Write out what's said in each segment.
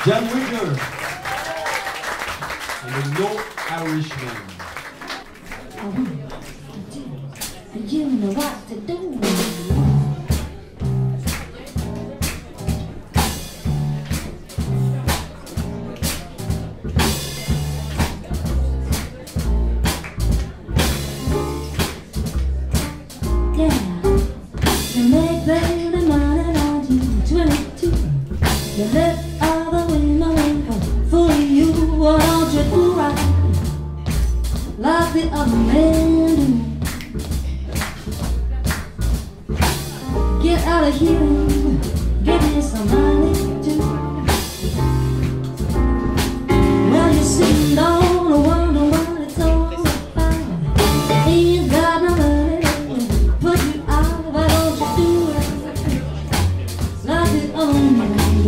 Widger and the No Irishmen. You know what to do. Yeah, you make baby money on you 22. You let all the women fool you. What don't you do right like the other men do? Get out of here, give me some money too. Well, you sitting down and wonder what it's all about. Ain't got no money to put you out. Why don't you do it like the other men do?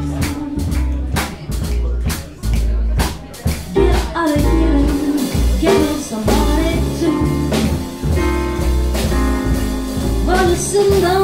Get out of here, give me some money too. Well, you sitting down.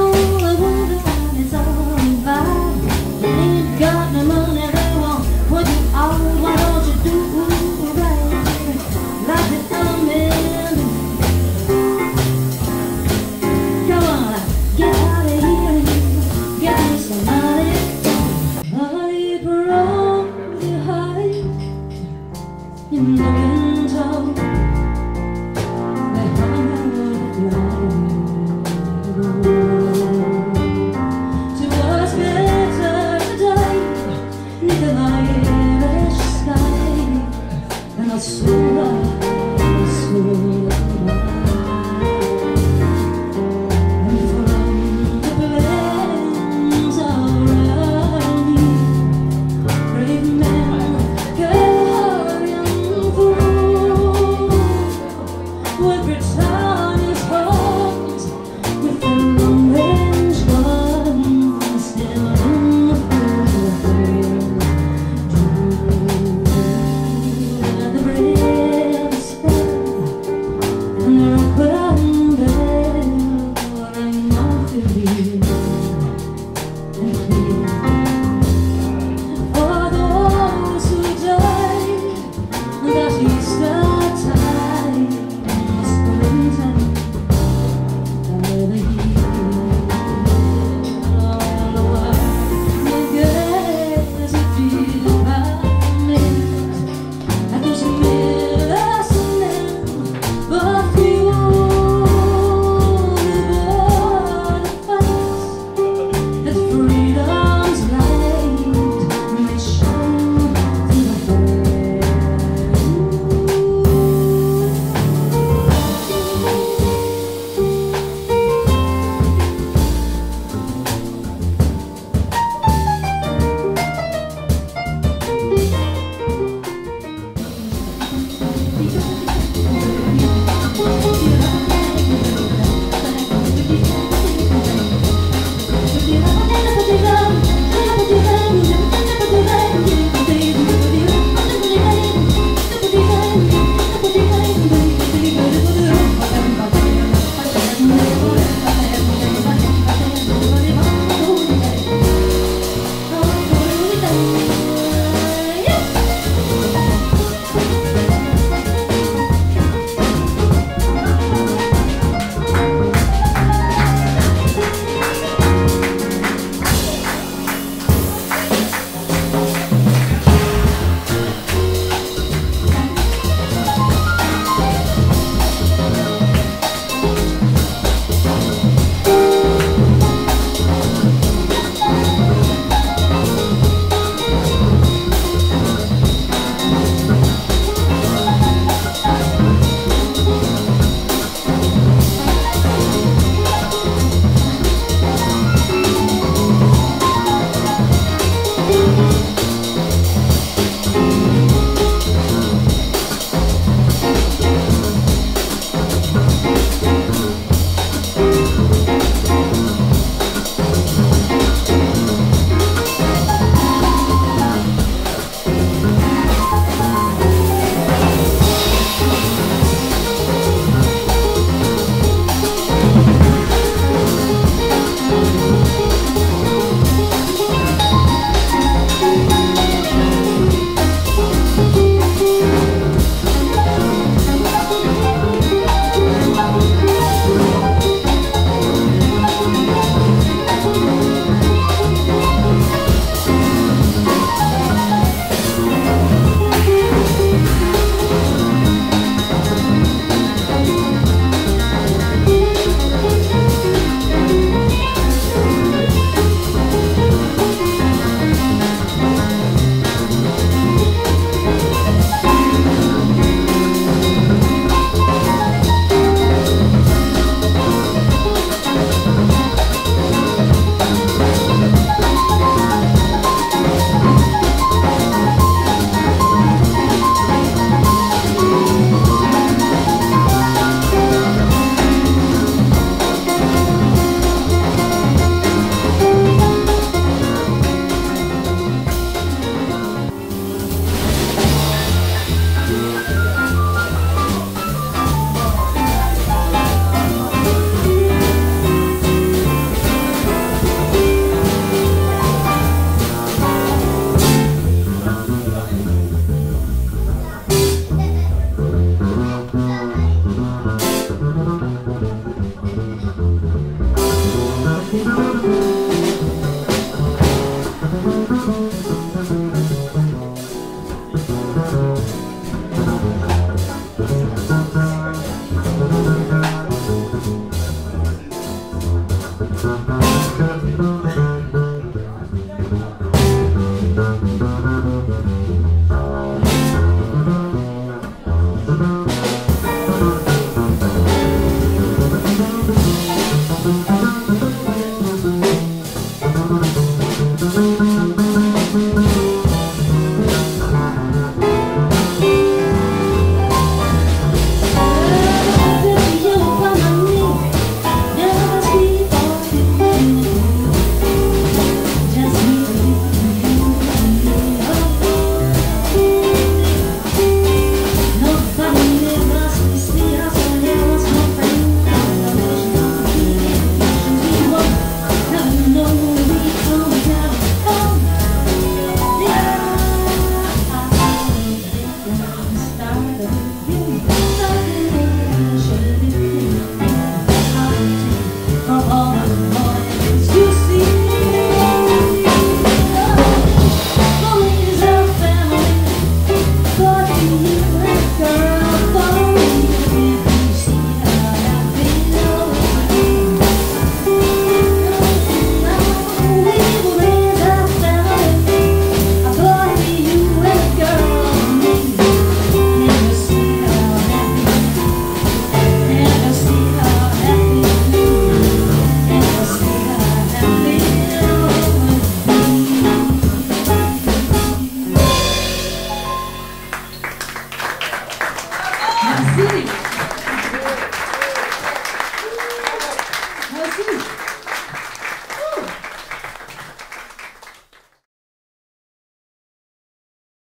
You